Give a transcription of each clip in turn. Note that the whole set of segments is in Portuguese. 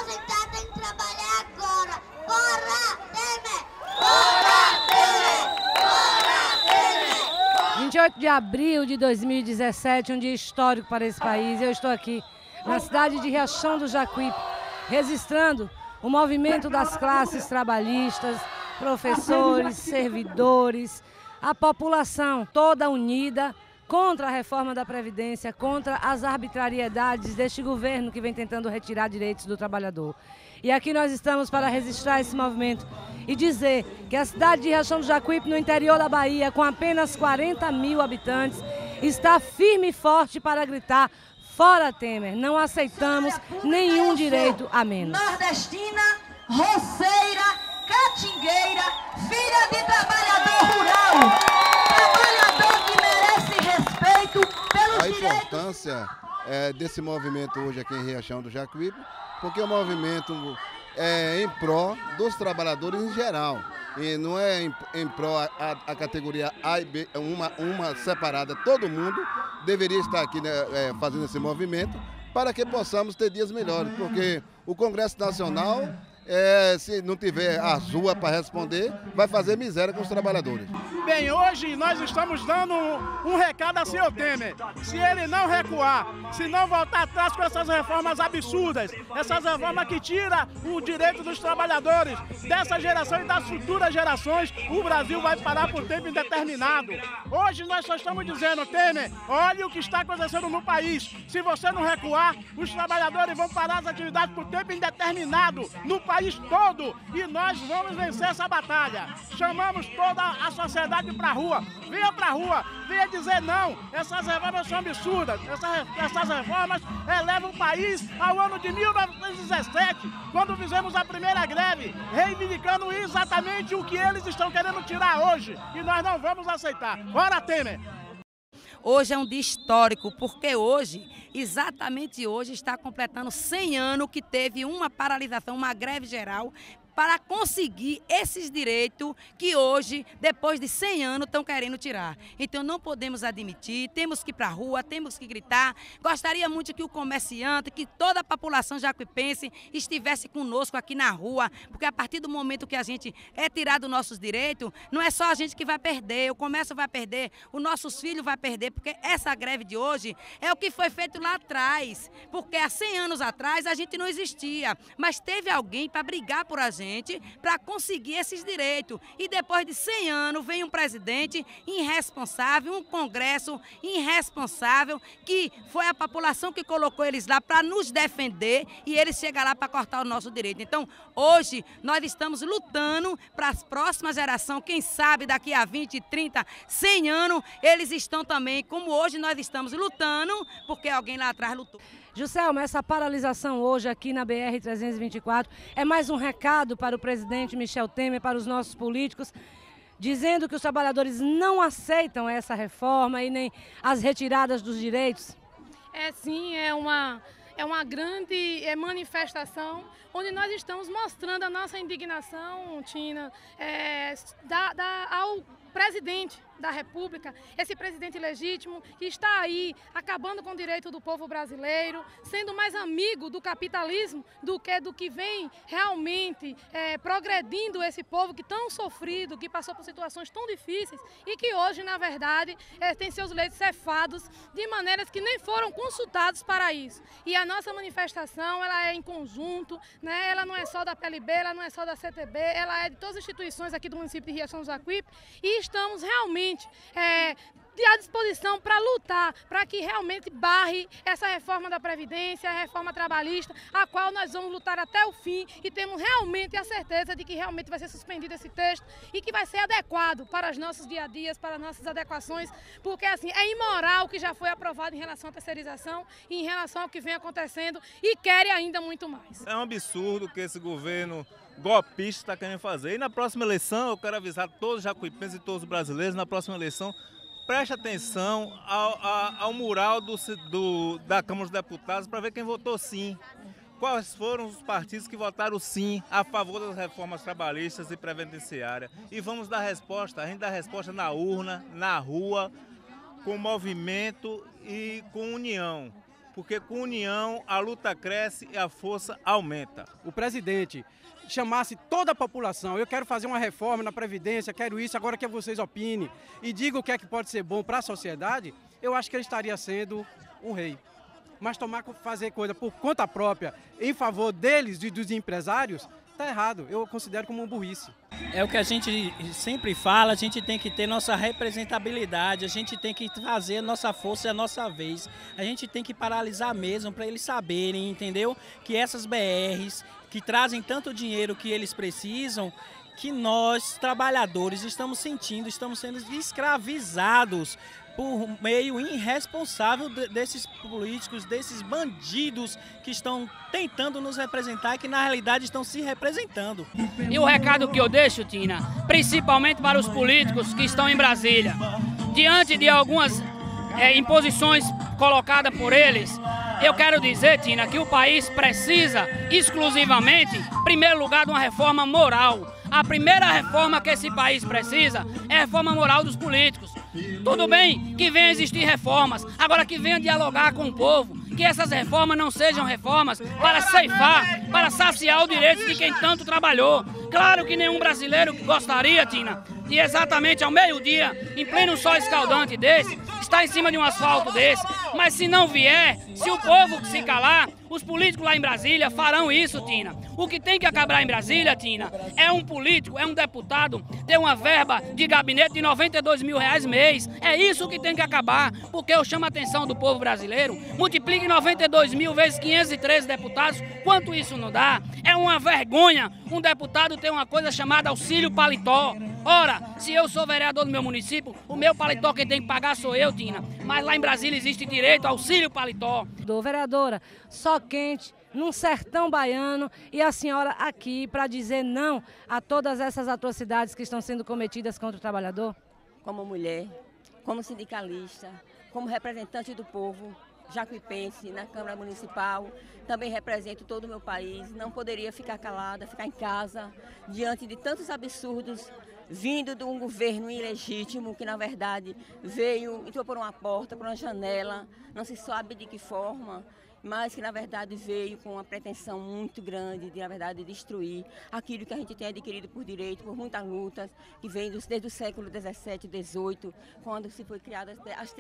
aposentados têm que trabalhar agora. Fora Temer! Fora Temer! Fora Temer! 28 de abril de 2017, um dia histórico para esse país. Eu estou aqui na cidade de Riachão do Jacuípe, registrando o movimento das classes trabalhistas, professores, servidores, a população toda unida contra a reforma da Previdência, contra as arbitrariedades deste governo que vem tentando retirar direitos do trabalhador. E aqui nós estamos para registrar esse movimento e dizer que a cidade de Riachão do Jacuípe, no interior da Bahia, com apenas 40 mil habitantes, está firme e forte para gritar: fora Temer, não aceitamos nenhum direito a menos. Nordestina, roceira, catingueira, filha de trabalhador rural, trabalhador que merece respeito pelos direitos. A importância desse movimento hoje aqui em Riachão do Jacuípe, porque o movimento é em pró dos trabalhadores em geral. E não é em pró a categoria A e B, uma separada. Todo mundo deveria estar aqui, né, fazendo esse movimento para que possamos ter dias melhores, porque o Congresso Nacional, se não tiver as ruas para responder, vai fazer miséria com os trabalhadores. Bem, hoje nós estamos dando um recado a senhor Temer. Se ele não recuar, se não voltar atrás com essas reformas absurdas, essas reformas que tiram o direito dos trabalhadores, dessa geração e das futuras gerações, o Brasil vai parar por tempo indeterminado. Hoje nós só estamos dizendo: Temer, olhe o que está acontecendo no país. Se você não recuar, os trabalhadores vão parar as atividades por tempo indeterminado no país todo, e nós vamos vencer essa batalha. Chamamos toda a sociedade para a rua. Venha para a rua, venha dizer não. Essas reformas são absurdas. Essas reformas elevam o país ao ano de 1917, quando fizemos a primeira greve, reivindicando exatamente o que eles estão querendo tirar hoje. E nós não vamos aceitar. Fora Temer! Hoje é um dia histórico, porque hoje, exatamente hoje, está completando 100 anos que teve uma paralisação, uma greve geral, para conseguir esses direitos que hoje, depois de 100 anos, estão querendo tirar. Então não podemos admitir, temos que ir para a rua, temos que gritar. Gostaria muito que o comerciante, que toda a população jacuipense estivesse conosco aqui na rua, porque a partir do momento que a gente é tirado nossos direitos, não é só a gente que vai perder, o comércio vai perder, os nossos filhos vão perder, porque essa greve de hoje é o que foi feito lá atrás, porque há 100 anos atrás a gente não existia, mas teve alguém para brigar por a gente, para conseguir esses direitos. E depois de 100 anos vem um presidente irresponsável, um Congresso irresponsável, que foi a população que colocou eles lá para nos defender, e eles chegam lá para cortar o nosso direito. Então, hoje, nós estamos lutando para as próximas gerações, quem sabe daqui a 20, 30, 100 anos, eles estão também, como hoje nós estamos lutando, porque alguém lá atrás lutou. Juscelma, essa paralisação hoje aqui na BR-324 é mais um recado para o presidente Michel Temer, para os nossos políticos, dizendo que os trabalhadores não aceitam essa reforma e nem as retiradas dos direitos? Sim, é uma grande manifestação onde nós estamos mostrando a nossa indignação, Tina, ao presidente da República, esse presidente legítimo que está aí acabando com o direito do povo brasileiro, sendo mais amigo do capitalismo do que vem realmente progredindo esse povo que tão sofrido, que passou por situações tão difíceis e que hoje, na verdade, tem seus leitos cefados de maneiras que nem foram consultados para isso. E a nossa manifestação, ela é em conjunto, né? Ela não é só da PLB, ela não é só da CTB, ela é de todas as instituições aqui do município de Riachão do Jacuípe, e estamos realmente à disposição para lutar, para que realmente barre essa reforma da Previdência, a reforma trabalhista, a qual nós vamos lutar até o fim, e temos realmente a certeza de que realmente vai ser suspendido esse texto e que vai ser adequado para os nossos dia a dias, para as nossas adequações, porque assim, é imoral o que já foi aprovado em relação à terceirização e em relação ao que vem acontecendo, e querem ainda muito mais. É um absurdo que esse governo golpista está querendo fazer. E na próxima eleição, eu quero avisar todos os jacuipenses e todos os brasileiros, na próxima eleição, preste atenção ao mural da Câmara dos Deputados para ver quem votou sim. Quais foram os partidos que votaram sim a favor das reformas trabalhistas e previdenciárias. E vamos dar resposta, a gente dá resposta na urna, na rua, com movimento e com união. porque com união a luta cresce e a força aumenta. O presidente chamasse toda a população, eu quero fazer uma reforma na Previdência, quero isso, agora que vocês opinem e digam o que é que pode ser bom para a sociedade, eu acho que ele estaria sendo um rei. Mas fazer coisa por conta própria, em favor deles e dos empresários, está errado. Eu considero como uma burrice. É o que a gente sempre fala, a gente tem que ter nossa representabilidade, a gente tem que fazer a nossa força e a nossa vez. A gente tem que paralisar mesmo para eles saberem, entendeu? Que essas BRs que trazem tanto dinheiro que eles precisam, que nós, trabalhadores, estamos sentindo, estamos sendo escravizados por meio irresponsável desses políticos, desses bandidos que estão tentando nos representar e que na realidade estão se representando. E o recado que eu deixo, Tina, principalmente para os políticos que estão em Brasília, diante de algumas imposições colocadas por eles, eu quero dizer, Tina, que o país precisa exclusivamente, em primeiro lugar, de uma reforma moral. A primeira reforma que esse país precisa é a reforma moral dos políticos. Tudo bem que venham existir reformas, agora que venham dialogar com o povo, que essas reformas não sejam reformas para ceifar, para saciar o direito de quem tanto trabalhou. Claro que nenhum brasileiro gostaria, Tina, de exatamente ao meio-dia, em pleno sol escaldante desse, estar em cima de um asfalto desse. Mas se não vier, se o povo se calar, os políticos lá em Brasília farão isso, Tina. O que tem que acabar em Brasília, Tina, é um político, é um deputado ter uma verba de gabinete de R$92 mil mês. É isso que tem que acabar, porque eu chamo a atenção do povo brasileiro. Multiplique 92 mil vezes 513 deputados, quanto isso não dá? É uma vergonha um deputado ter uma coisa chamada auxílio paletó. Ora, se eu sou vereador do meu município, o meu paletó quem tem que pagar sou eu, Tina. Mas lá em Brasília existe direito ao auxílio paletó. Vereadora, só quente, num sertão baiano, e a senhora aqui para dizer não a todas essas atrocidades que estão sendo cometidas contra o trabalhador? Como mulher, como sindicalista, como representante do povo jacuipense na Câmara Municipal, também represento todo o meu país, não poderia ficar calada, ficar em casa, diante de tantos absurdos vindo de um governo ilegítimo que, na verdade, entrou por uma porta, por uma janela, não se sabe de que forma, mas que, na verdade, veio com uma pretensão muito grande de, na verdade, destruir aquilo que a gente tem adquirido por direito, por muitas lutas, que vem desde o século XVII, XVIII, quando se foi criada as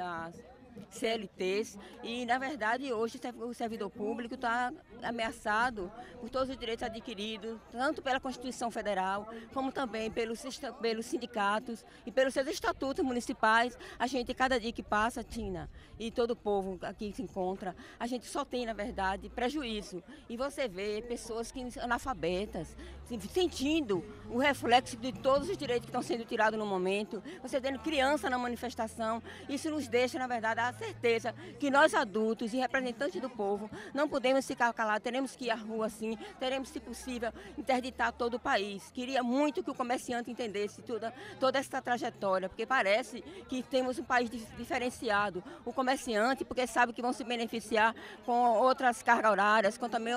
CLTs, e na verdade hoje o servidor público está ameaçado por todos os direitos adquiridos, tanto pela Constituição Federal, como também pelos sindicatos e pelos seus estatutos municipais. A gente, cada dia que passa, Tina, e todo o povo aqui se encontra, a gente só tem, na verdade, prejuízo. E você vê pessoas analfabetas, sentindo o reflexo de todos os direitos que estão sendo tirados no momento, você tendo criança na manifestação. Isso nos deixa, na verdade, a certeza que nós adultos e representantes do povo não podemos ficar calados, teremos que ir à rua sim, teremos, se possível, interditar todo o país. Queria muito que o comerciante entendesse toda essa trajetória, porque parece que temos um país diferenciado. O comerciante, porque sabe que vão se beneficiar com outras cargas horárias, com também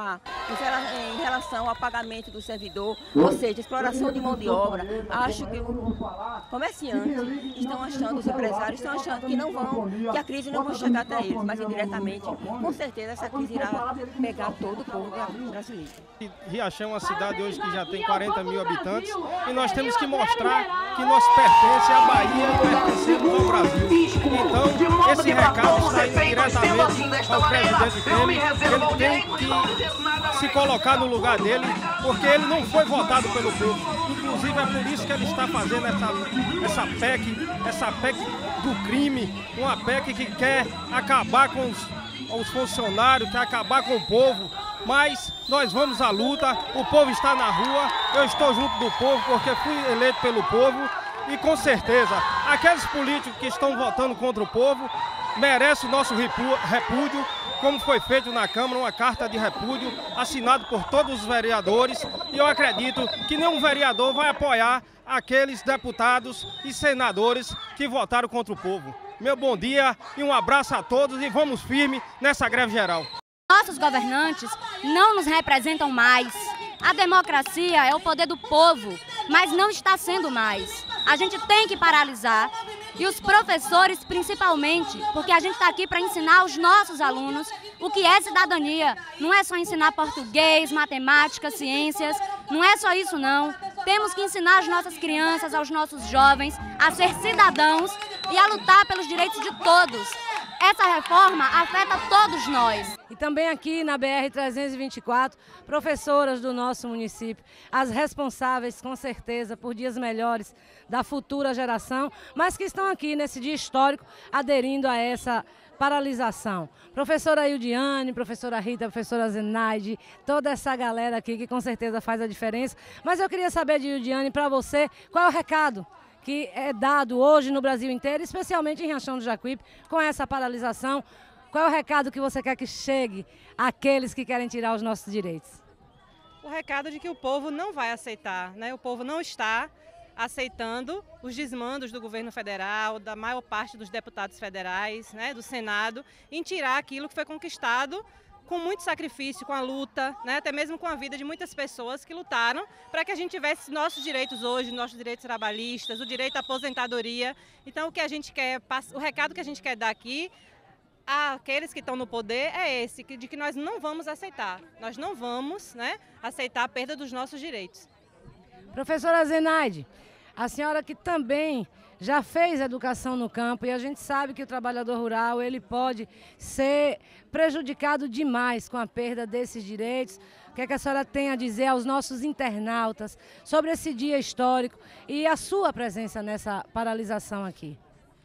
em relação ao pagamento do servidor, ou seja, exploração de mão de obra. Acho que os comerciantes estão achando, os empresários estão achando que a crise não vai chegar até eles, mas indiretamente, com certeza, essa crise irá pegar todo o povo brasileiro. Riachão é uma cidade hoje que já tem 40 mil habitantes e nós temos que mostrar que nós pertencemos à Bahia e pertencemos ao Brasil. Então, esse recado está indo diretamente ao presidente Temer. Ele tem que se colocar no lugar dele, porque ele não foi votado pelo povo. Inclusive, é por isso que ele está fazendo essa PEC do crime, uma PEC que quer acabar com os funcionários, quer acabar com o povo. Mas nós vamos à luta, o povo está na rua, eu estou junto do povo porque fui eleito pelo povo e com certeza aqueles políticos que estão votando contra o povo merecem o nosso repúdio, como foi feito na Câmara, uma carta de repúdio assinada por todos os vereadores, e eu acredito que nenhum vereador vai apoiar aqueles deputados e senadores que votaram contra o povo. Meu bom dia e um abraço a todos e vamos firme nessa greve geral. Nossos governantes não nos representam mais. A democracia é o poder do povo, mas não está sendo mais. A gente tem que paralisar e os professores principalmente, porque a gente está aqui para ensinar aos nossos alunos o que é cidadania. Não é só ensinar português, matemática, ciências, não é só isso não. Temos que ensinar as nossas crianças, aos nossos jovens a ser cidadãos e a lutar pelos direitos de todos. Essa reforma afeta todos nós. E também aqui na BR-324, professoras do nosso município, as responsáveis com certeza por dias melhores da futura geração, mas que estão aqui nesse dia histórico aderindo a essa paralisação. Professora Ildiane, professora Rita, professora Zenaide, toda essa galera aqui que com certeza faz a diferença. Mas eu queria saber de Ildiane, para você, qual é o recado que é dado hoje no Brasil inteiro, especialmente em Riachão do Jacuípe, com essa paralisação? Qual é o recado que você quer que chegue àqueles que querem tirar os nossos direitos? O recado de que o povo não vai aceitar, né? O povo não está aceitando os desmandos do governo federal, da maior parte dos deputados federais, né, do Senado, em tirar aquilo que foi conquistado com muito sacrifício, com a luta, né, até mesmo com a vida de muitas pessoas que lutaram para que a gente tivesse nossos direitos hoje, nossos direitos trabalhistas, o direito à aposentadoria. Então, o que a gente quer, o recado que a gente quer dar aqui àqueles que estão no poder é esse, de que nós não vamos aceitar. Nós não vamos, né, aceitar a perda dos nossos direitos. Professora Zenaide, a senhora que também já fez educação no campo, e a gente sabe que o trabalhador rural ele pode ser prejudicado demais com a perda desses direitos. O que é que a senhora tem a dizer aos nossos internautas sobre esse dia histórico e a sua presença nessa paralisação aqui?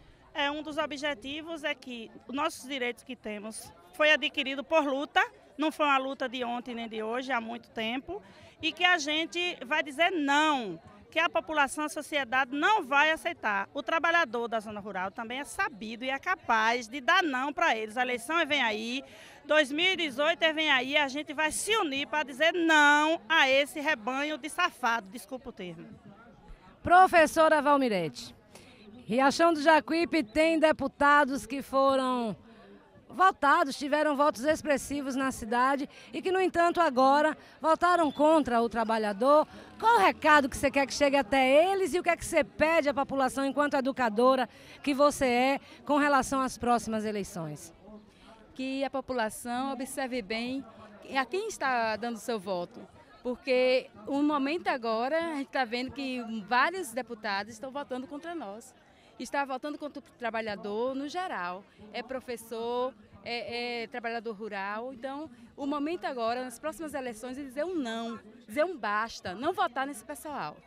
Um dos objetivos é que os nossos direitos que temos foi adquirido por luta, não foi uma luta de ontem nem de hoje, há muito tempo, e que a gente vai dizer não, que a população, a sociedade não vai aceitar. O trabalhador da zona rural também é sabido e é capaz de dar não para eles. A eleição vem aí, 2018 vem aí, a gente vai se unir para dizer não a esse rebanho de safado, desculpa o termo. Professora Valmirete, Riachão do Jacuípe tem deputados que foram votados, tiveram votos expressivos na cidade e que, no entanto, agora votaram contra o trabalhador. Qual o recado que você quer que chegue até eles e o que é que você pede à população, enquanto educadora que você é, com relação às próximas eleições? Que a população observe bem a quem está dando seu voto. Porque, no momento agora, a gente está vendo que vários deputados estão votando contra nós. Está votando contra o trabalhador no geral. É professor, é trabalhador rural. Então, o momento agora, nas próximas eleições, é dizer um não, dizer um basta, não votar nesse pessoal.